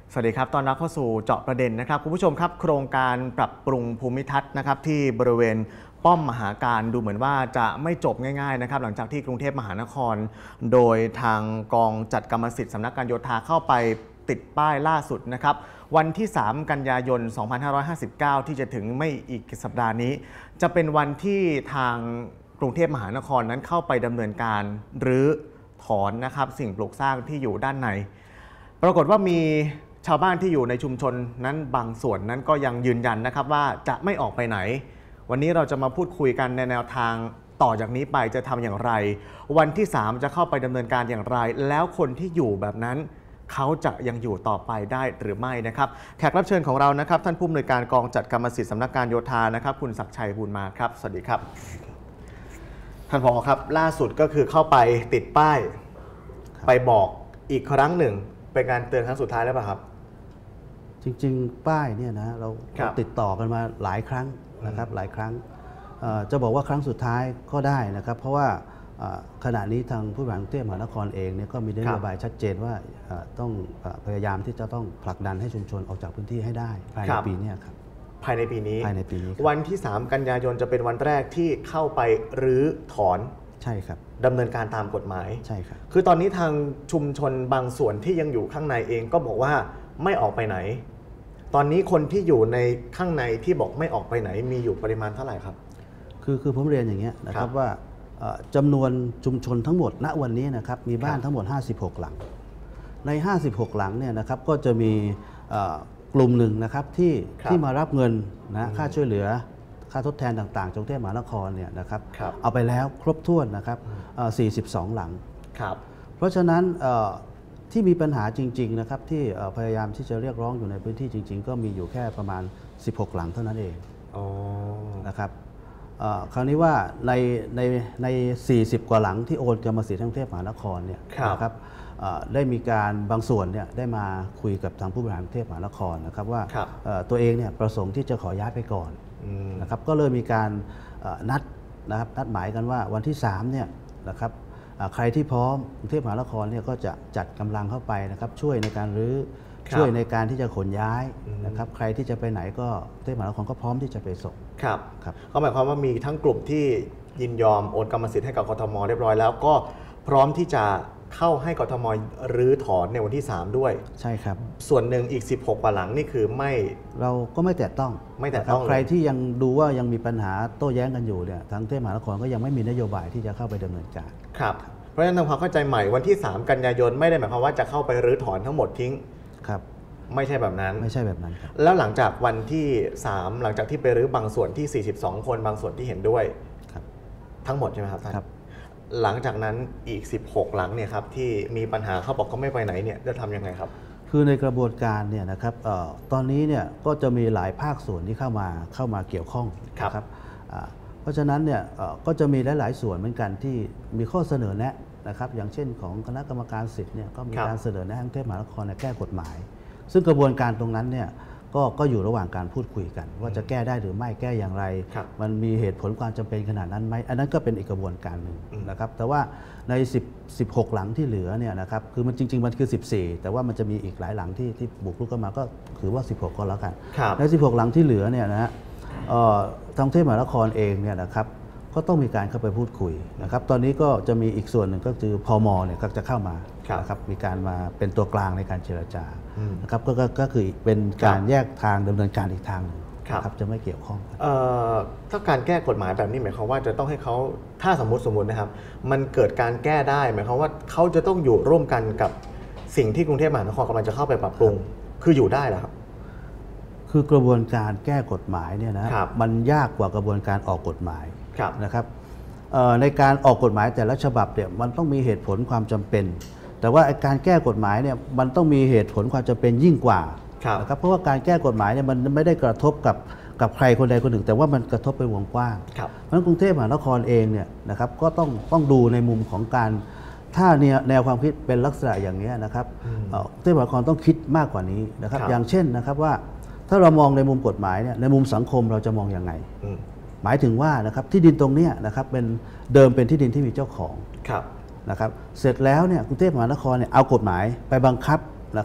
สวัสดีครับตอนรับเข้าสู่เจาะประเด็นนะครับคุณผู้ชมครับโครงการปรับปรุงภูมิทัศน์นะครับที่บริเวณป้อมมหาการดูเหมือนว่าจะไม่จบง่ายๆนะครับหลังจากที่กรุงเทพมหานครโดยทางกองจัดกรรมสิทธิ์สำนักการโยธาเข้าไปติดป้ายล่าสุดนะครับวันที่3กันยายน2559ที่จะถึงไม่อีกสัปดาห์นี้จะเป็นวันที่ทางกรุงเทพมหานครนั้นเข้าไปดำเนินการรื้อถอนนะครับสิ่งปลูกสร้างที่อยู่ด้านในปรากฏว่ามีชาวบ้านที่อยู่ในชุมชนนั้นบางส่วนนั้นก็ยังยืนยันนะครับว่าจะไม่ออกไปไหนวันนี้เราจะมาพูดคุยกันในแนวทางต่อจากนี้ไปจะทำอย่างไรวันที่3จะเข้าไปดำเนินการอย่างไรแล้วคนที่อยู่แบบนั้นเขาจะยังอยู่ต่อไปได้หรือไม่นะครับแขกรับเชิญของเรานะครับท่านผู้อำนวยการกองจัดกรรมสิทธิ์สำนักการโยธานะครับคุณศักดิ์ชัยบุญมาครับสวัสดีครับท่านผอ.ครับล่าสุดก็คือเข้าไปติดป้ายไปบอกอีกครั้งหนึ่งเป็นการเตือนครั้งสุดท้ายแล้วป่ะครับจริงๆป้ายเนี่ยนะเราติดต่อกันมาหลายครั้งนะครับหลายครั้งจะบอกว่าครั้งสุดท้ายก็ได้นะครับเพราะว่าขณะนี้ทางผู้บริหารกรุงเทพมหานครเองเนี่ยก็มีนโยบายชัดเจนว่าต้องพยายามที่จะต้องผลักดันให้ชุมชนออกจากพื้นที่ให้ได้ภายในปีนี้ครับภายในปีนี้วันที่3กันยายนจะเป็นวันแรกที่เข้าไปรื้อถอนใช่ครับดำเนินการตามกฎหมายใช่ครับคือตอนนี้ทางชุมชนบางส่วนที่ยังอยู่ข้างในเองก็บอกว่าไม่ออกไปไหนตอนนี้คนที่อยู่ในข้างในที่บอกไม่ออกไปไหนมีอยู่ปริมาณเท่าไหร่ครับคือผมเรียนอย่างเงี้ยนะครับว่าจำนวนชุมชนทั้งหมดณวันนี้นะครับมีบ้านทั้งหมด56หลังใน56หลังเนี่ยนะครับก็จะมีกลุ่มหนึ่งนะครับที่มารับเงินนะค่าช่วยเหลือค่าทดแทนต่างๆกรุงเทพมหานครเนี่ยนะครับเอาไปแล้วครบถ้วนนะครับ42หลังเพราะฉะนั้นที่มีปัญหาจริงๆนะครับที่พยายามที่จะเรียกร้องอยู่ในพื้นที่จริงๆก็มีอยู่แค่ประมาณ16หลังเท่านั้นเองนะครับคราวนี้ว่าใน40กว่าหลังที่โอนกรรมสิทธิ์กรุงเทพมหานครเนี่ยนะครับได้มีการบางส่วนเนี่ยได้มาคุยกับทางผู้บริหารกรุงเทพมหานครนะครับว่าตัวเองเนี่ยประสงค์ที่จะขอย้ายไปก่อนนะครับก็เลยมีการนัดหมายกันว่าวันที่3เนี่ยนะครับใครที่พร้อมกรุงเทพมหานครเนี่ยก็จะจัดกำลังเข้าไปนะครับช่วยในการรื้อช่วยในการที่จะขนย้ายนะครับใครที่จะไปไหนก็กรุงเทพมหานครก็พร้อมที่จะไปส่งครับก็หมายความว่ามีทั้งกลุ่มที่ยินยอมโอนกรรมสิทธิ์ให้กับกทมเรียบร้อยแล้วก็พร้อมที่จะเข้าให้กทมรื้อถอนในวันที่3ด้วยใช่ครับส่วนหนึ่งอีก16กว่าหลังนี่คือเราก็ไม่แตะต้องใครที่ยังดูว่ายังมีปัญหาโต้แย้งกันอยู่เนี่ยทางกรุงเทพมหานครก็ยังไม่มีนโยบายที่จะเข้าไปดำเนินการครับเพราะฉะนั้นทำความเข้าใจใหม่วันที่3กันยายนไม่ได้หมายความว่าจะเข้าไปรื้อถอนทั้งหมดทิ้งครับไม่ใช่แบบนั้นไม่ใช่แบบนั้นครับแล้วหลังจากวันที่3หลังจากที่ไปรื้อบางส่วนที่42คนบางส่วนที่เห็นด้วยทั้งหมดใช่ไหมครับท่านหลังจากนั้นอีก16หลังเนี่ยครับที่มีปัญหาเขาบอกเขาไม่ไปไหนเนี่ยจะทำยังไงครับคือในกระบวนการเนี่ยนะครับตอนนี้เนี่ยก็จะมีหลายภาคส่วนที่เข้ามาเกี่ยวข้องครับเพราะฉะนั้นเนี่ยก็จะมีหลายส่วนเหมือนกันที่มีข้อเสนอแนะนะครับอย่างเช่นของคณะกรรมการสิทธิ์เนี่ยก็มีการเสนอแนะให้กรุงเทพมหานครแก้กฎหมายซึ่งกระบวนการตรงนั้นเนี่ยก็อยู่ระหว่างการพูดคุยกันว่าจะแก้ได้หรือไม่แก้อย่างไรมันมีเหตุผลความจำเป็นขนาดนั้นไหมอันนั้นก็เป็นอีกกระบวนการหนึ่งนะครับแต่ว่าใน16หลังที่เหลือเนี่ยนะครับคือมันจริงๆมันคือ14แต่ว่ามันจะมีอีกหลายหลังที่บุกรุกเข้ามาก็ถือว่า16ก็แล้วกันใน16หลังที่เหลือเนี่ยนะฮะทางกรุงเทพมหานครเองเนี่ยนะครับก็ต้องมีการเข้าไปพูดคุยนะครับตอนนี้ก็จะมีอีกส่วนหนึ่งก็คือพม.เนี่ยก็จะเข้ามานะครับมีการมาเป็นตัวกลางในการเจรจานะครับก็คือเป็นการแยกทางดำเนินการอีกทางนึงครับจะไม่เกี่ยวข้องถ้าการแก้กฎหมายแบบนี้หมายความว่าจะต้องให้เขาถ้าสมมตินะครับมันเกิดการแก้ได้หมายความว่าเขาจะต้องอยู่ร่วมกันกับสิ่งที่กรุงเทพมหานครกำลังจะเข้าไปปรับปรุงคืออยู่ได้เหรอครับคือกระบวนการแก้กฎหมายเนี่ยนะมันยากกว่ากระบวนการออกกฎหมายนะครับในการออกกฎหมายแต่ละฉบับเนี่ยมันต้องมีเหตุผลความจำเป็นแต่ว่าการแก้กฎหมายเนี่ยมันต้องมีเหตุผลความจำเป็นยิ่งกว่านะครับเพราะว่าการแก้กฎหมายเนี่ยมันไม่ได้กระทบกับใครคนใดคนหนึ่งแต่ว่ามันกระทบไปวงกว้างเพราะฉะนั้นกรุงเทพมหานครเองเนี่ยนะครับก็ต้องดูในมุมของการถ้าแนวความคิดเป็นลักษณะอย่างนี้นะครับกรุงเทพมหานครต้องคิดมากกว่านี้นะครับอย่างเช่นนะครับว่าถ้าเรามองในมุมกฎหมายเนี่ยในมุมสังคมเราจะมองยังไงหมายถึงว่านะครับที่ดินตรงนี้นะครับเป็นเดิมเป็นที่ดินที่มีเจ้าของนะครับเสร็จแล้วเนี่ยกรุงเทพมหานครเนี่ยเอากฎหมายไปบังคับนะครับไป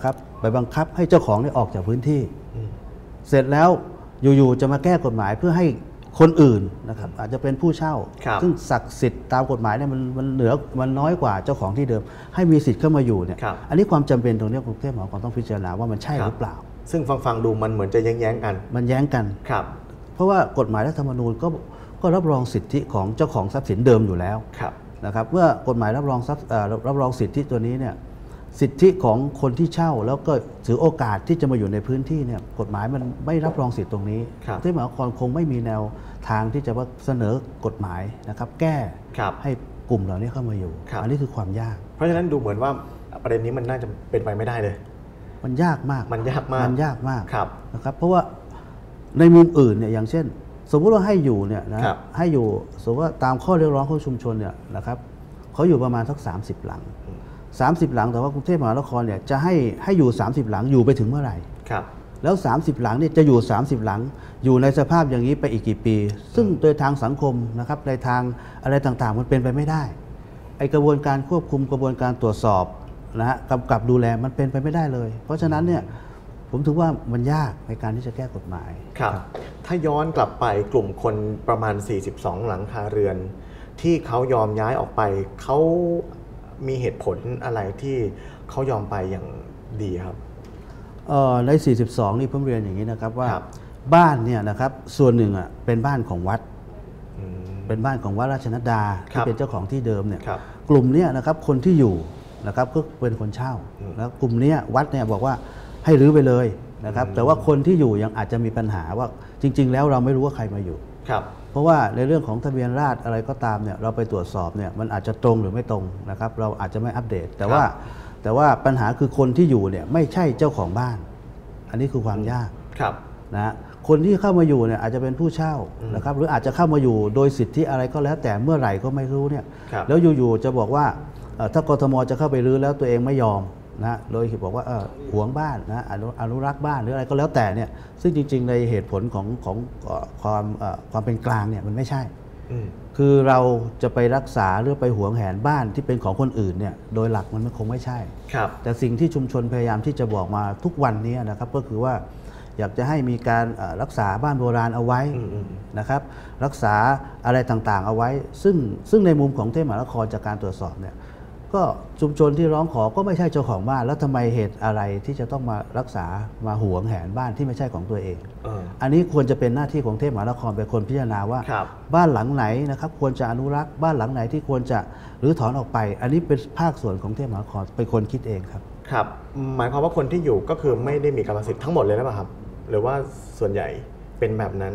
ไปบังคับให้เจ้าของออกจากพื้นที่เสร็จแล้วอยู่ๆจะมาแก้กฎหมายเพื่อให้คนอื่นนะครับอาจจะเป็นผู้เช่าซึ่งศักดิ์สิทธิ์ตามกฎหมายเนี่ยมันน้อยกว่าเจ้าของที่เดิมให้มีสิทธิ์เข้ามาอยู่เนี่ยอันนี้ความจำเป็นตรงนี้กรุงเทพมหานครต้องพิจารณาว่ามันใช่หรือเปล่าซึ่งฟังดูมันเหมือนจะแย้งกันมันแย้งกันครับเพราะว่ากฎหมายรัฐธรรมนูญก็รับรองสิทธิของเจ้าของทรัพย์สินเดิมอยู่แล้วนะครับเมื่อกฎหมายรับรองสิทธิตัวนี้เนี่ยสิทธิของคนที่เช่าแล้วก็ถือโอกาสที่จะมาอยู่ในพื้นที่เนี่ยกฎหมายมันไม่รับรองสิทธิตรงนี้กรุงเทพมหานครคงไม่มีแนวทางที่จะเสนอกฎหมายนะครับแก้ให้กลุ่มเหล่านี้เข้ามาอยู่อันนี้คือความยากเพราะฉะนั้นดูเหมือนว่าประเด็นนี้มันน่าจะเป็นไปไม่ได้เลยมันยากมากนะครับเพราะว่าในมุมอื่นเนี่ยอย่างเช่นสมมุติว่าให้อยู่เนี่ยนะให้อยู่สมมติว่าตามข้อเรียกร้องของชุมชนเนี่ยนะครับเขาอยู่ประมาณสัก30 หลัง30 หลังแต่ว่ากรุงเทพมหานครเนี่ยจะให้อยู่30 หลังอยู่ไปถึงเมื่อไหร่แล้ว30 หลังเนี่ยจะอยู่30 หลังอยู่ในสภาพอย่างนี้ไปอีกกี่ปีซึ่งโดยทางสังคมนะครับในทางอะไรต่างๆมันเป็นไปไม่ได้ไอกระบวนการควบคุมกระบวนการตรวจสอบนะฮะกำกับดูแลมันเป็นไปไม่ได้เลยเพราะฉะนั้นเนี่ยผมถือว่ามันยากในการที่จะแก้กฎหมายครับถ้าย้อนกลับไปกลุ่มคนประมาณ42หลังคาเรือนที่เขายอมย้ายออกไปเขามีเหตุผลอะไรที่เขายอมไปอย่างดีครับใน42นี่ผมเรียนอย่างนี้นะครับว่าบ้านเนี่ยนะครับส่วนหนึ่งอ่ะเป็นบ้านของวัดเป็นบ้านของวัดราชนัดดาที่เป็นเจ้าของที่เดิมเนี่ยกลุ่มนี้นะครับคนที่อยู่นะครับก็เป็นคนเช่าแล้วกลุ่มนี้วัดเนี่ยบอกว่าให้รื้อไปเลยนะครับแต่ว่าคนที่อยู่ยังอาจจะมีปัญหาว่าจริงๆแล้วเราไม่รู้ว่าใครมาอยู่เพราะว่าในเรื่องของทะเบียนราษฎร์อะไรก็ตามเนี่ยเราไปตรวจสอบเนี่ยมันอาจจะตรงหรือไม่ตรงนะครับเราอาจจะไม่อัปเดตแต่ว่าปัญหาคือคนที่อยู่เนี่ยไม่ใช่เจ้าของบ้านอันนี้คือความยากนะคนที่เข้ามาอยู่เนี่ยอาจจะเป็นผู้เช่านะครับหรืออาจจะเข้ามาอยู่โดยสิทธิอะไรก็แล้วแต่เมื่อไหร่ก็ไม่รู้เนี่ยแล้วอยู่ๆจะบอกว่าถ้ากทมจะเข้าไปรื้อแล้วตัวเองไม่ยอมนะโดยบอกว่าหวงบ้านนะอนุรักษ์บ้านหรืออะไรก็แล้วแต่เนี่ยซึ่งจริงๆในเหตุผลของความเป็นกลางเนี่ยมันไม่ใช่คือเราจะไปรักษาหรือไปหวงแหนบ้านที่เป็นของคนอื่นเนี่ยโดยหลักมันคงไม่ใช่แต่สิ่งที่ชุมชนพยายามที่จะบอกมาทุกวันนี้นะครับก็คือว่าอยากจะให้มีการรักษาบ้านโบราณเอาไว้นะครับรักษาอะไรต่างๆเอาไว้ซึ่งในมุมของกรุงเทพมหานครจากการตรวจสอบเนี่ยก็ชุมชนที่ร้องขอก็ไม่ใช่เจ้าของบ้านแล้วทำไมเหตุอะไรที่จะต้องมารักษามาหวงแหนบ้านที่ไม่ใช่ของตัวเองอันนี้ควรจะเป็นหน้าที่ของกรุงเทพมหานครเป็นคนพิจารณาว่าบ้านหลังไหนนะครับควรจะอนุรักษ์บ้านหลังไหนที่ควรจะรื้อถอนออกไปอันนี้เป็นภาคส่วนของกรุงเทพมหานครเป็นคนคิดเองครับครับหมายความว่าคนที่อยู่ก็คือไม่ได้มีกรรมสิทธิ์ทั้งหมดเลยหรือเปล่าครับหรือว่าส่วนใหญ่เป็นแบบนั้น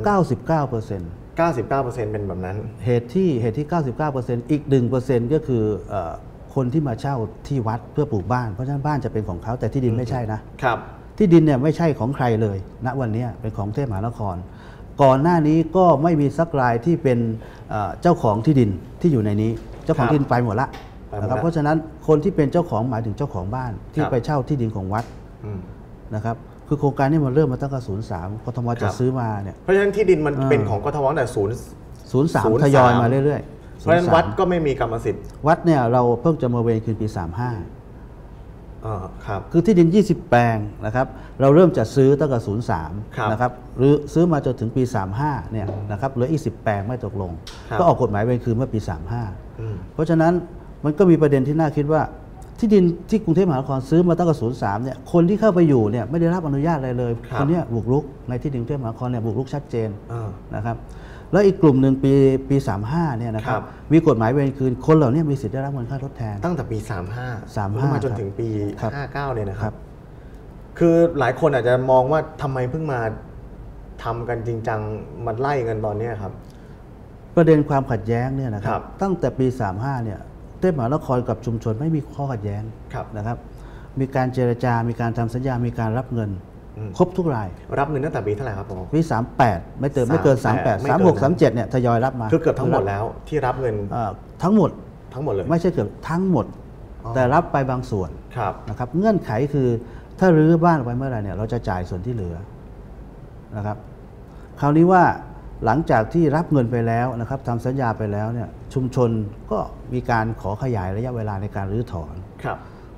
99% เป็นแบบนั้นเหตุที่ 99% อีก 1% ก็คือคนที่มาเช่าที่วัดเพื่อปลูกบ้านเพราะฉะนั้นบ้านจะเป็นของเขาแต่ที่ดินไม่ใช่นะครับที่ดินเนี่ยไม่ใช่ของใครเลยณวันนี้เป็นของกรุงเทพมหานครก่อนหน้านี้ก็ไม่มีสักรายที่เป็นเจ้าของที่ดินที่อยู่ในนี้เจ้าของที่ดินไปหมดละนะครับเพราะฉะนั้นคนที่เป็นเจ้าของหมายถึงเจ้าของบ้านที่ไปเช่าที่ดินของวัดนะครับคือโครงการนี้มันเริ่มมาตั้งแต่03กทมจะซื้อมาเนี่ยเพราะฉะนั้นที่ดินมันเป็นของกทมแต่ 03ทยอยมาเรื่อยๆเพราะฉะนั้นวัดก็ไม่มีกรรมสิทธิ์วัดเนี่ยเราเพิ่งจะมาเวรคืนปี35 ครับคือที่ดิน20แปลงนะครับเราเริ่มจัดซื้อตั้งแต่03นะครับหรือซื้อมาจนถึงปี35เนี่ยนะครับเหลืออีก10แปลงไม่ตกลงก็ออกกฎหมายเวรคืนเมื่อปี35เพราะฉะนั้นมันก็มีประเด็นที่น่าคิดว่าที่ดินที่กรุงเทพมหานครซื้อมาตั้งแต่03เนี่ยคนที่เข้าไปอยู่เนี่ยไม่ได้รับอนุญาตอะไรเลยคนนี้บุกรุกในที่ดินกรุงเทพมหานครเนี่ยบุกรุกชัดเจนนะครับแล้วอีกกลุ่มหนึ่งปี35เนี่ยนะครับมีกฎหมายเวรคืนคนเหล่านี้มีสิทธิ์ได้รับเงินค่าทดแทนตั้งแต่ปี35มาจนถึงปี59เนี่ยนะครับคือหลายคนอาจจะมองว่าทำไมเพิ่งมาทำกันจริงจังมาไล่กันตอนนี้ครับประเด็นความขัดแย้งเนี่ยนะครับตั้งแต่ปี35เนี่ยกรุงเทพมหานครกับชุมชนไม่มีข้อขัดแย้งนะครับมีการเจรจามีการทำสัญญามีการรับเงินครบทุกรายรับเงินตั้งแต่ปีเท่าไหร่ครับผมปี38ไม่เกิน38 36 37เนี่ยทยอยรับมาคือเกือบทั้งหมดแล้วที่รับเงินทั้งหมดเลยไม่ใช่เกือบทั้งหมดแต่รับไปบางส่วนนะครับเงื่อนไขคือถ้ารื้อบ้านไปเมื่อไหร่เนี่ยเราจะจ่ายส่วนที่เหลือนะครับคราวนี้ว่าหลังจากที่รับเงินไปแล้วนะครับทำสัญญาไปแล้วเนี่ยชุมชนก็มีการขอขยายระยะเวลาในการรื้อถอน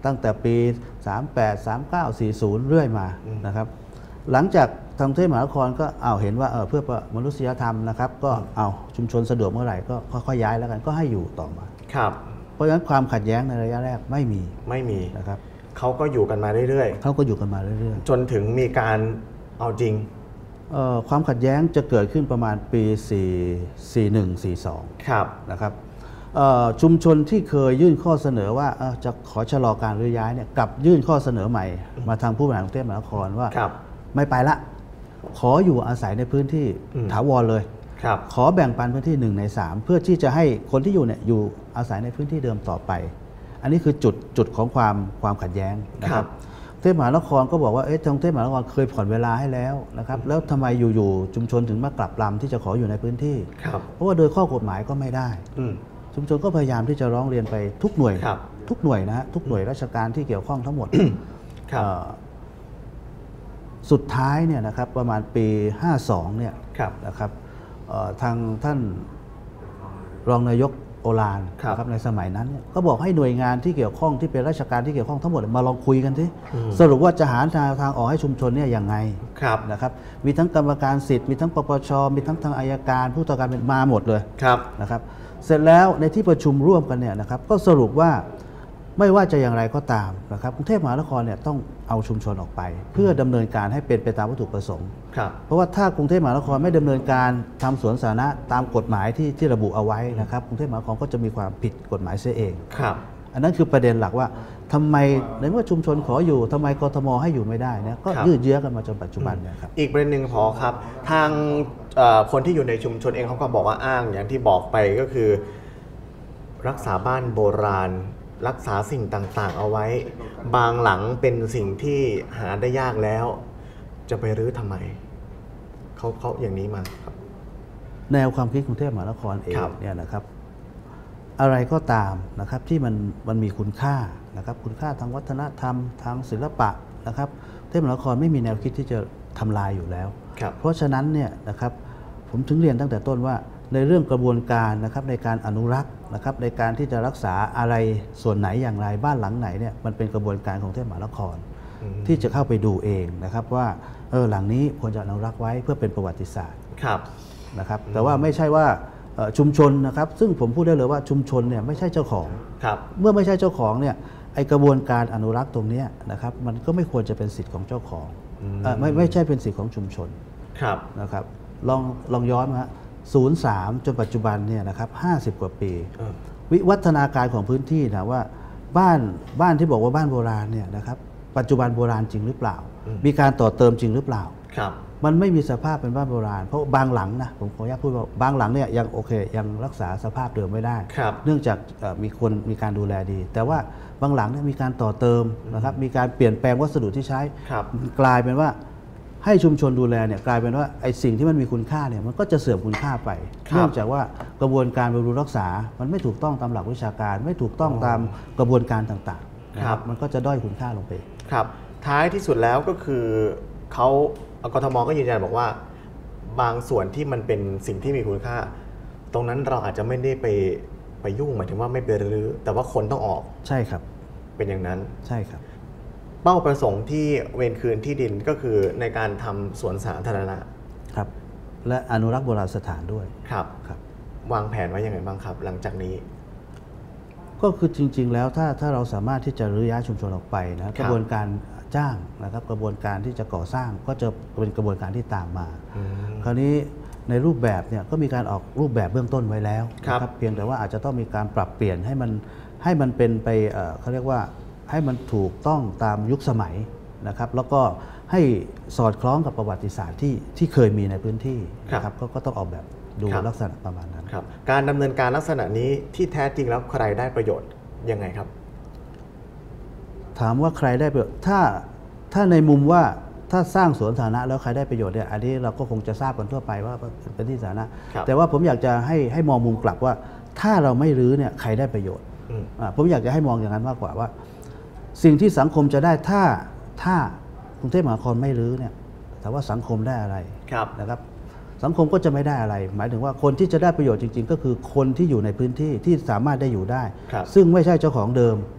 ตั้งแต่ปี 38 39 40 เรื่อยมานะครับหลังจากทางกรุงเทพมหานครก็เห็นว่าเพื่อมนุษยธรรมนะครับก็ชุมชนสะดวกเมื่อไหร่ก็ค่อยๆย้ายแล้วกันก็ให้อยู่ต่อมาครับเพราะฉะนั้นความขัดแย้งในระยะแรกไม่มีนะครับเขาก็อยู่กันมาเรื่อยๆเขาก็อยู่กันมาเรื่อยๆจนถึงมีการเอาจริงความขัดแย้งจะเกิดขึ้นประมาณปี41-42 ครับนะครับชุมชนที่เคยยื่นข้อเสนอว่าจะขอชะลอการรื้อย้ายเนี่ยกับยื่นข้อเสนอใหม่มาทางผู้บริหารกรุงเทพมหานครว่าไม่ไปละขออยู่อาศัยในพื้นที่ถาวรเลยขอแบ่งปันพื้นที่1 ใน 3เพื่อที่จะให้คนที่อยู่เนี่ยอยู่อาศัยในพื้นที่เดิมต่อไปอันนี้คือจุดของความขัดแย้งนะครับกรุงเทพมหานครก็บอกว่าทางกรุงเทพมหานครเคยผ่อนเวลาให้แล้วนะครับแล้วทำไมอยู่ๆชุมชนถึงมากลับลำที่จะขออยู่ในพื้นที่เพราะว่าโดยข้อกฎหมายก็ไม่ได้ชุมชนก็พยายามที่จะร้องเรียนไปทุกหน่วยนะฮะทุกหน่วยราชการที่เกี่ยวข้องทั้งหมดสุดท้ายเนี่ยนะครับประมาณปี52เนี่ยนะครับทางท่านรองนายกโอฬารนะครับในสมัยนั้นเนี่ยก็บอกให้หน่วยงานที่เกี่ยวข้องที่เป็นราชการที่เกี่ยวข้องทั้งหมดมาลองคุยกันสิสรุปว่าจะหาทางออกให้ชุมชนเนี่ยยังไงนะครับมีทั้งกรรมการสิทธิ์มีทั้งปปชมีทั้งทางอัยการผู้ตรวจการเป็นมาหมดเลยนะครับเสร็จแล้วในที่ประชุมร่วมกันเนี่ยนะครับก็สรุปว่าไม่ว่าจะอย่างไรก็ตามนะครับกรุงเทพมหานครเนี่ยต้องเอาชุมชนออกไปเพื่อดำเนินการให้เป็นไปตามวัตถุประสงค์เพราะว่าถ้ากรุงเทพมหานครไม่ดำเนินการทำสวนสาธารณะตามกฎหมายที่ระบุเอาไว้นะครับกรุงเทพมหานครก็จะมีความผิดกฎหมายเสียเองอันนั้นคือประเด็นหลักว่าทำไมในเมื่อชุมชนขออยู่ทำไมกทมให้อยู่ไม่ได้เนี่ยก็ยืดเยื้อกันมาจนปัจจุบันเนี่ยครับอีกประเด็นหนึ่งพอครับทางคนที่อยู่ในชุมชนเองเขาก็บอกว่าอ้างอย่างที่บอกไปก็คือรักษาบ้านโบราณรักษาสิ่งต่างๆเอาไว้บางหลังเป็นสิ่งที่หาได้ยากแล้วจะไปรื้อทำไมเขาอย่างนี้มาครับแนวความคิดกรุงเทพมหานครเองเนี่ยนะครับอะไรก็ตามนะครับที่มันมีคุณค่านะครับคุณค่าทางวัฒนธรรมทางศิลปะนะครับกรุงเทพมหานครไม่มีแนวคิดที่จะทำลายอยู่แล้วเพราะฉะนั้นเนี่ยนะครับผมถึงเรียนตั้งแต่ต้นว่าในเรื่องกระบวนการนะครับในการอนุรักษ์นะครับในการที่จะรักษาอะไรส่วนไหนอย่างไรบ้านหลังไหนเนี่ยมันเป็นกระบวนการของกรุงเทพมหานครที่จะเข้าไปดูเองนะครับว่าหลังนี้ควรจะอนุรักษ์ไว้เพื่อเป็นประวัติศาสตร์นะครับแต่ว่าไม่ใช่ว่าชุมชนนะครับซึ่งผมพูดได้เลยว่าชุมชนเนี่ยไม่ใช่เจ้าของเมื่อไม่ใช่เจ้าของเนี่ยไอกระบวนการอนุรักษ์ตรงนี้นะครับมันก็ไม่ควรจะเป็นสิทธิ์ของเจ้าของไม่ใช่เป็นสิทธิ์ของชุมชนนะครับลองย้อนมา03จนปัจจุบันเนี่ยนะครับ50กว่าปีวิวัฒนาการของพื้นที่นะว่าบ้านที่บอกว่าบ้านโบราณเนี่ยนะครับปัจจุบันโบราณจริงหรือเปล่ามีการต่อเติมจริงหรือเปล่ามันไม่มีสภาพเป็นบ้านโบราณเพราะบางหลังนะผมขออนุญาตพูดว่าบางหลังเนี่ยยังโอเคยังรักษาสภาพเดิมไม่ได้เนื่องจากมีการดูแลดีแต่ว่าบางหลังเนี่ยมีการต่อเติมนะครับมีการเปลี่ยนแปลงวัสดุที่ใช้กลายเป็นว่าให้ชุมชนดูแลเนี่ยกลายเป็นว่าไอ้สิ่งที่มันมีคุณค่าเนี่ยมันก็จะเสื่อมคุณค่าไปเนื่องจากว่ากระบวนการบำรุงรักษามันไม่ถูกต้องตามหลักวิชาการไม่ถูกต้องตามกระบวนการต่างๆมันก็จะด้อยคุณค่าลงไปครับท้ายที่สุดแล้วก็คือกทมก็ยืนยันบอกว่าบางส่วนที่มันเป็นสิ่งที่มีคุณค่าตรงนั้นเราอาจจะไม่ได้ไปยุ่งหมายถึงว่าไม่ไปรื้อแต่ว่าคนต้องออกใช่ครับเป็นอย่างนั้นใช่ครับเป้าประสงค์ที่เวรคืนที่ดินก็คือในการทำสวนสาธารณะครับและอนุรักษ์โบราณสถานด้วยครับวางแผนไว้ยังไงบ้างครับหลังจากนี้ก็คือจริงๆแล้วถ้าเราสามารถที่จะรื้อย้ายชุมชนออกไปนะกระบวนการจ้างนะครับกระบวนการที่จะก่อสร้างก็จะเป็นกระบวนการที่ตามมาคราวนี้ในรูปแบบเนี่ยก็มีการออกรูปแบบเบื้องต้นไว้แล้วนะครับเพียงแต่ว่าอาจจะต้องมีการปรับเปลี่ยนให้มันเป็นไปเขาเรียกว่าให้มันถูกต้องตามยุคสมัยนะครับแล้วก็ให้สอดคล้องกับประวัติศาสตร์ที่เคยมีในพื้นที่นะครับก็ต้องออกแบบดูลักษณะประมาณนั้นครับการดำเนินการลักษณะนี้ที่แท้จริงแล้วใครได้ประโยชน์ยังไงครับถามว่าใครได้ประโยชน์ถ้าในมุมว่าถ้าสร้างสวนสาธารณะแล้วใครได้ประโยชน์เนี่ยอันนี้เราก็คงจะทราบกันทั่วไปว่าเป็นที่สาธารณะแต่ว่าผมอยากจะให้มองมุมกลับว่าถ้าเราไม่รื้อเนี่ยใครได้ประโยชน์ผมอยากจะให้มองอย่างนั้นมากกว่าว่าสิ่งที่สังคมจะได้ถ้ากรุงเทพมหานครไม่รื้อเนี่ยแต่ว่าสังคมได้อะไรนะครับสังคมก็จะไม่ได้อะไรหมายถึงว่าคนที่จะได้ประโยชน์จริงๆก็คือคนที่อยู่ในพื้นที่ที่สามารถได้อยู่ได้ซึ่งไม่ใช่เจ้าของเดิม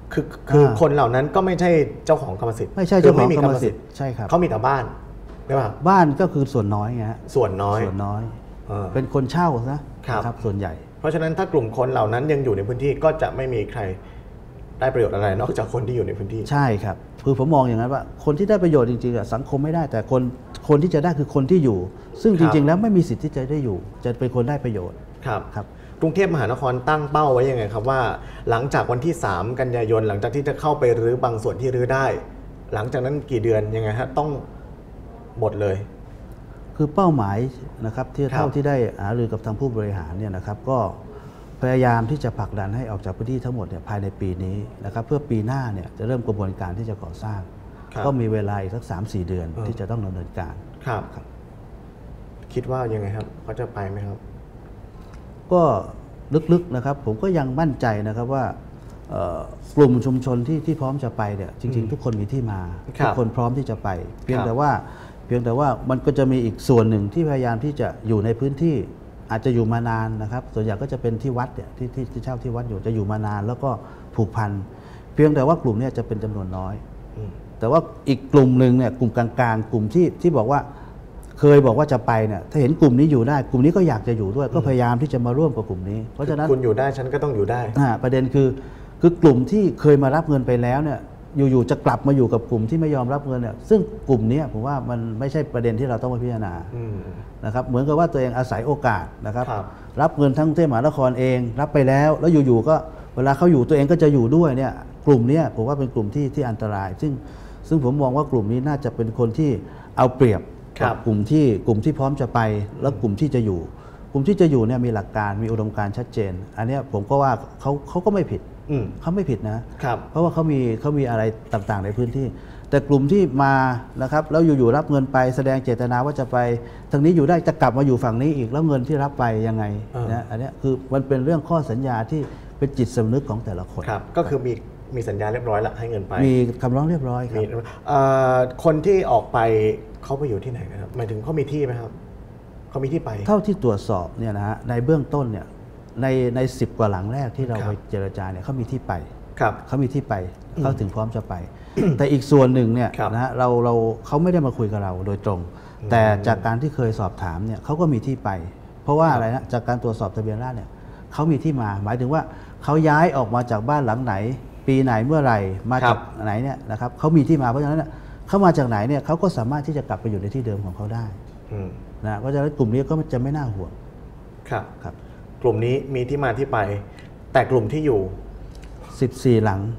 คือคนเหล่านั้นก็ไม่ใช่เจ้าของกรรมสิทธิ์ไม่ใช่เจ้าของกรรมสิทธิ์ใช่ครับเขามีแต่บ้านใช่ป่ะบ้านก็คือส่วนน้อยไงฮะส่วนน้อยเป็นคนเช่านะครับส่วนใหญ่เพราะฉะนั้นถ้ากลุ่มคนเหล่านั้นยังอยู่ในพื้นที่ก็จะไม่มีใครได้ประโยชน์อะไรนอกจากคนที่อยู่ในพื้นที่ใช่ครับคือผมมองอย่างนั้นว่าคนที่ได้ประโยชน์จริงๆสังคมไม่ได้แต่คนที่จะได้คือคนที่อยู่ซึ่งจริงๆแล้วไม่มีสิทธิ์ที่จะได้อยู่จะเป็นคนได้ประโยชน์ครับกรุงเทพมหานครตั้งเป้าไว้ยังไงครับว่าหลังจากวันที่3กันยายนหลังจากที่จะเข้าไปรื้อบางส่วนที่รื้อได้หลังจากนั้นกี่เดือนยังไงฮะต้องหมดเลยคือเป้าหมายนะครับที่เท่าที่ได้หารือกับทางผู้บริหารเนี่ยนะครับก็พยายามที่จะผลักดันให้ออกจากพื้นที่ทั้งหมดเนี่ยภายในปีนี้นะครับเพื่อปีหน้าเนี่ยจะเริ่มกระบวนการที่จะก่อสร้างก็มีเวลาอีกสัก 3-4 เดือนที่จะต้องดำเนินการครับคิดว่ายังไงครับเขาจะไปไหมครับก็ลึกๆนะครับผมก็ยังมั่นใจนะครับว่ากลุ่มชุมชนที่พร้อมจะไปเนี่ยจริงๆทุกคนมีที่มาทุกคนพร้อมที่จะไปเพียงแต่ว่ามันก็จะมีอีกส่วนหนึ่งที่พยายามที่จะอยู่ในพื้นที่อาจจะอยู่มานานนะครับส่วนใหญ่ก็จะเป็นที่วัดเนี่ยที่เช่าที่วัดอยู่จะอยู่มานานแล้วก็ผูกพันเพียงแต่ว่ากลุ่มนี้จะเป็นจำนวนน้อยแต่ว่าอีกกลุ่มหนึ่งเนี่ยกลุ่มกลางๆกลุ่มที่บอกว่าเคยบอกว่าจะไปเนี่ยถ้าเห็นกลุ่มนี้อยู่ได้กลุ่มนี้ก็อยากจะอยู่ด้วยก็พยายามที่จะมาร่วมกับกลุ่มนี้เพราะฉะนั้นคุณอยู่ได้ฉันก็ต้องอยู่ได้ประเด็นคือกลุ่มที่เคยมารับเงินไปแล้วเนี่ยอยู่ๆจะกลับมาอยู่กับกลุ่มที่ไม่ยอมรับเงินเนี่ยซึ่งกลุ่มนี้ผมว่ามันไม่ใช่ประเด็นที่เราต้องมาพิจารณานะครับเหมือนกับว่าตัวเองอาศัยโอกาสนะครับรับเงินทั้งกรุงเทพมหานครเองรับไปแล้วอยู่ๆก็เวลาเขาอยู่ตัวเองก็จะอยู่ด้วยเนี่ยกลุ่มนี้ผมว่าเป็นกลุ่มที่อันตรายซึ่งผมมองว่ากลุ่มนี้น่าจะเป็นคนที่เอาเปรียบกลุ่มที่พร้อมจะไปแล้วกลุ่มที่จะอยู่กลุ่มที่จะอยู่เนี่ยมีหลักการมีอุดมการณ์ชัดเจนอันนี้ผมก็ว่าเขาก็ไม่ผิดเขาไม่ผิดนะเพราะว่าเขามีอะไรต่างๆในพื้นที่แต่กลุ่มที่มานะครับแล้วอยู่ๆรับเงินไปแสดงเจตนาว่าจะไปทางนี้อยู่ได้จะกลับมาอยู่ฝั่งนี้อีกแล้วเงินที่รับไปยังไงนะอันนี้คือมันเป็นเรื่องข้อสัญญาที่เป็นจิตสำนึกของแต่ละคนก็คือมีสัญญาเรียบร้อยแล้วให้เงินไปมีคำร้องเรียบร้อยครับคนที่ออกไปเขาไปอยู่ที่ไหนนะครับหมายถึงเขามีที่ไหมครับเขามีที่ไปเท่าที่ตรวจสอบเนี่ยนะฮะในเบื้องต้นเนี่ยใน10 กว่าหลังแรกที่เราไปเจรจาเนี่ยเขามีที่ไปเขามีที่ไปเขาถึงพร้อมจะไปแต่อีกส่วนหนึ่งเนี่ยนะฮะเขาไม่ได้มาคุยกับเราโดยตรงแต่จากการที่เคยสอบถามเนี่ยเขาก็มีที่ไปเพราะว่าอะไรนะจากการตรวจสอบทะเบียนราษฎร์เนี่ยเขามีที่มาหมายถึงว่าเขาย้ายออกมาจากบ้านหลังไหนปีไหนเมื่อไหร่มาจากไหนเนี่ยนะครับเขามีที่มาเพราะฉะนั้นเขามาจากไหนเนี่ยเขาก็สามารถที่จะกลับไปอยู่ในที่เดิมของเขาได้นะเพราะฉะนั้นกลุ่มนี้ก็จะไม่น่าห่วงครับกลุ่มนี้มีที่มาที่ไปแต่กลุ่มที่อยู่ 14 หลัง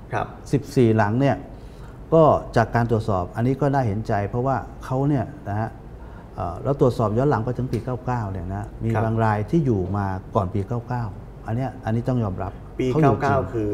14 หลังเนี่ยก็จากการตรวจสอบอันนี้ก็น่าเห็นใจเพราะว่าเขาเนี่ยนะฮะแล้วตรวจสอบย้อนหลังไปถึงปี 99 เนี่ยนะมีบางรายที่อยู่มาก่อนปี 99 อันนี้ต้องยอมรับปี 99 คือ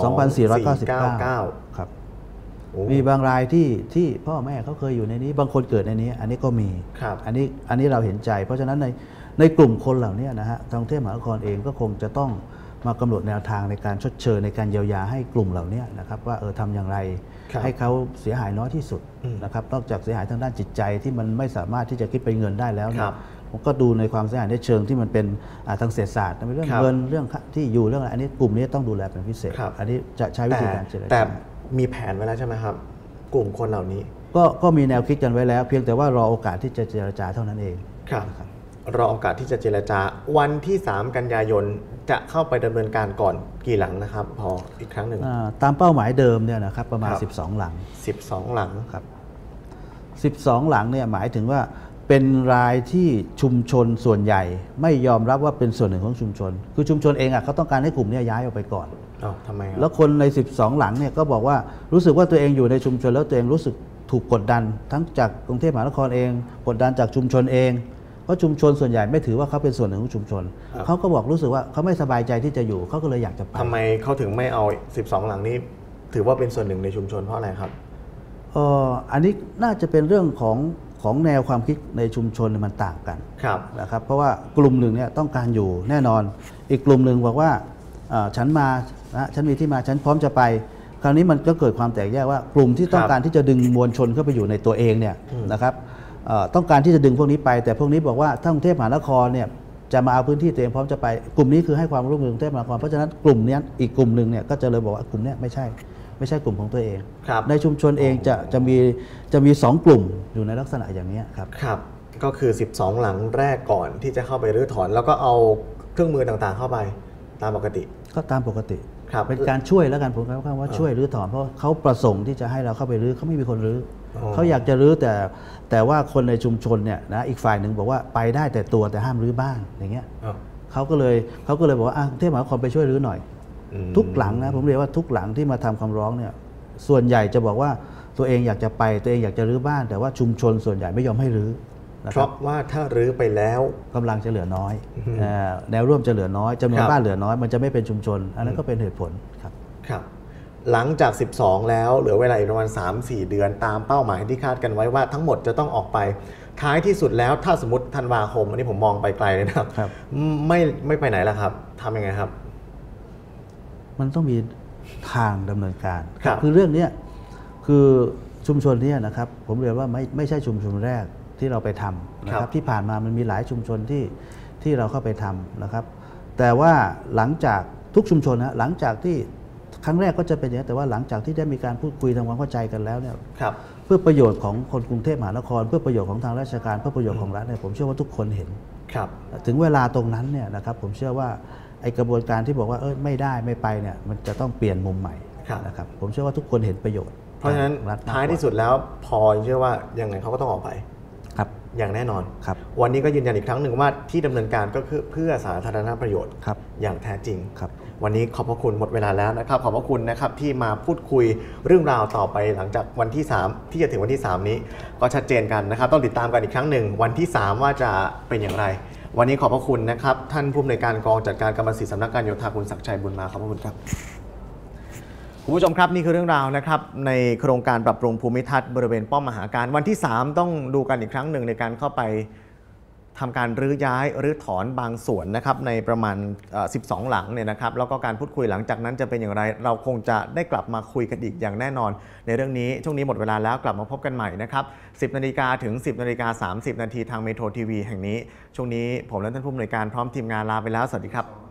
2499 ครับมีบางรายที่พ่อแม่เขาเคยอยู่ในนี้บางคนเกิดในนี้อันนี้ก็มีอันนี้เราเห็นใจเพราะฉะนั้นในกลุ่มคนเหล่านี้นะฮะทางกรุงเทพมหานครเองก็คงจะต้องมากำหนดแนวทางในการชดเชยในการเยียวยาให้กลุ่มเหล่านี้นะครับว่าทำอย่างไรให้เขาเสียหายน้อยที่สุดนะครับนอกจากเสียหายทางด้านจิตใจที่มันไม่สามารถที่จะคิดเป็นเงินได้แล้วนะผมก็ดูในความเสียหายในเชิงที่มันเป็นทางเศรษฐศาสตร์เรื่องเงินเรื่องที่อยู่เรื่องอะไรอันนี้กลุ่มนี้ต้องดูแลเป็นพิเศษอันนี้จะใช้วิธีการเจรจาแต่มีแผนไว้แล้วใช่ไหมครับกลุ่มคนเหล่านี้ก็มีแนวคิดกันไว้แล้วเพียงแต่ว่ารอโอกาสที่จะเจรจาเท่านั้นเองครับรอโอกาสที่จะเจรจาวันที่3 กันยายนจะเข้าไปดำเนินการก่อนกี่หลังนะครับพออีกครั้งหนึ่งตามเป้าหมายเดิมเนี่ยนะครับประมาณ12 หลัง 12 หลังครับ12 หลังเนี่ยหมายถึงว่าเป็นรายที่ชุมชนส่วนใหญ่ไม่ยอมรับว่าเป็นส่วนหนึ่งของชุมชนคือชุมชนเองเขาต้องการให้กลุ่มนี้ย้ายออกไปก่อนทำไมแล้วคนใน12 หลังเนี่ยก็บอกว่ารู้สึกว่าตัวเองอยู่ในชุมชนแล้วตัวเองรู้สึกถูกกดดันทั้งจากกรุงเทพมหานครเองกดดันจากชุมชนเองเพราะชุมชนส่วนใหญ่ไม่ถือว่าเขาเป็นส่วนหนึ่งของชุมชนเขาก็บอกรู้สึกว่าเขาไม่สบายใจที่จะอยู่เขาก็เลยอยากจะไปทำไมเขาถึงไม่เอา12 หลังนี้ถือว่าเป็นส่วนหนึ่งในชุมชนเพราะอะไรครับอันนี้น่าจะเป็นเรื่องของแนวความคิดในชุมชนมันต่างกันนะครับเพราะว่ากลุ่มหนึ่งเนี่ยต้องการอยู่แน่นอนอีกกลุ่มหนึ่งบอกว่าฉันมาฉันมีที่มาฉันพร้อมจะไปคราวนี้มันก็เกิดความแตกแยกว่ากลุ่มที่ต้องการที่จะดึงมวลชนเข้าไปอยู่ในตัวเองเนี่ยนะครับต้องการที่จะดึงพวกนี้ไปแต่พวกนี้บอกว่าถ้ากรุงเทพมหานครเนี่ยจะมาเอาพื้นที่ตัวเองพร้อมจะไปกลุ่มนี้คือให้ความร่วมมือกรุงเทพมหานครเพราะฉะนั้นกลุ่มนี้อีกกลุ่มหนึ่งเนี่ยก็จะเลยบอกว่ากลุ่มนี้ไม่ใช่ไม่ใช่กลุ่มของตัวเองครับในชุมชนเองจะมี2กลุ่มอยู่ในลักษณะอย่างนี้ครับครับก็คือ 12 หลังแรกก่อนที่จะเข้าไปรื้อถอนแล้วก็เอาเครื่องมือต่างๆเข้าไปตามปกติก็ตามปกติครับเป็นการช่วยแล้วกันผมใช้คำว่าช่วยรื้อถอนเพราะเขาประสงค์ที่จะให้เราเข้าไปรื้อเขาไม่มีคนรื้อเขาอยากจะรื้อแต่ว่าคนในชุมชนเนี่ยนะอีกฝ่ายหนึ่งบอกว่าไปได้แต่ตัวแต่ห้ามรื้อบ้านอย่างเงี้ยเขาก็เลยบอกว่ากรุงเทพมหานครไปช่วยรื้อหน่อยทุกหลังนะผมเรียกว่าทุกหลังที่มาทำคำร้องเนี่ยส่วนใหญ่จะบอกว่าตัวเองอยากจะไปตัวเองอยากจะรื้อบ้านแต่ว่าชุมชนส่วนใหญ่ไม่ยอมให้รื้อเพราะว่าถ้ารื้อไปแล้วกำลังจะเหลือน้อยแนวร่วมจะเหลือน้อยจำนวนบ้านเหลือน้อยมันจะไม่เป็นชุมชนอันนั้นก็เป็นเหตุผลครับครับหลังจาก 12 แล้วเหลือเวลาอีกประมาณ 3-4 เดือนตามเป้าหมายที่คาดกันไว้ว่าทั้งหมดจะต้องออกไปท้ายที่สุดแล้วถ้าสมมติธันวาคมอันนี้ผมมองไปไกลเลยนะครับไม่ไปไหนแล้วครับทำยังไงครับมันต้องมีทางดำเนินการคือเรื่องนี้คือชุมชนนี้นะครับผมเรียนว่าไม่ใช่ชุมชนแรกที่เราไปทำนะครับที่ผ่านมามันมีหลายชุมชนที่เราเข้าไปทำนะครับแต่ว่าหลังจากทุกชุมชนนะหลังจากที่ครั้งแรกก็จะเป็นอย่างนี้แต่ว่าหลังจากที่ได้มีการพูดคุยทำความเข้าใจกันแล้วเนี่ยเพื่อประโยชน์ของคนกรุงเทพมหานครเพื่อประโยชน์ของทางราชการเพื่อประโยชน์ของรัฐเนี่ยผมเชื่อว่าทุกคนเห็นถึงเวลาตรงนั้นเนี่ยนะครับผมเชื่อว่าไอกระบวนการที่บอกว่าไม่ได้ไม่ไปเนี่ยมันจะต้องเปลี่ยนมุมใหม่นะครับผมเชื่อว่าทุกคนเห็นประโยชน์เพราะฉะนั้นท้ายที่สุดแล้วพอเชื่อว่ายังไงเขาก็ต้องออกไปครับอย่างแน่นอนครับวันนี้ก็ยืนยันอีกครั้งหนึ่งว่าที่ดำเนินการก็คือเพื่อสาธารณประโยชน์ครับอย่างแท้จริงครับวันนี้ขอบพระคุณหมดเวลาแล้วนะครับขอบพระคุณนะครับที่มาพูดคุยเรื่องราวต่อไปหลังจากวันที่3ที่จะถึงวันที่3นี้ก็ชัดเจนกันนะครับต้องติดตามกันอีกครั้งหนึ่งวันที่3ว่าจะเป็นอย่างไรวันนี้ขอบพระคุณนะครับท่านผู้อำนวยการกองจัดการกรรมสิทธิสำนักการโยธาคุณศักดิ์ชัยบุญมาขอบพระคุณครับคุณผู้ชมครับนี่คือเรื่องราวนะครับในโครงการปรับปรุงภูมิทัศน์บริเวณป้อมมหาการวันที่3ต้องดูกันอีกครั้งหนึ่งในการเข้าไปทำการรื้อย้ายรื้อถอนบางส่วนนะครับในประมาณ12 หลังเนี่ยนะครับแล้วก็การพูดคุยหลังจากนั้นจะเป็นอย่างไรเราคงจะได้กลับมาคุยกันอีกอย่างแน่นอนในเรื่องนี้ช่วงนี้หมดเวลาแล้วกลับมาพบกันใหม่นะครับ 10 นาฬิกาถึง 10 นาฬิกา 30 นาทีทางเมโทรทีวีแห่งนี้ช่วงนี้ผมและท่านผู้อำนวยการพร้อมทีมงานลาไปแล้วสวัสดีครับ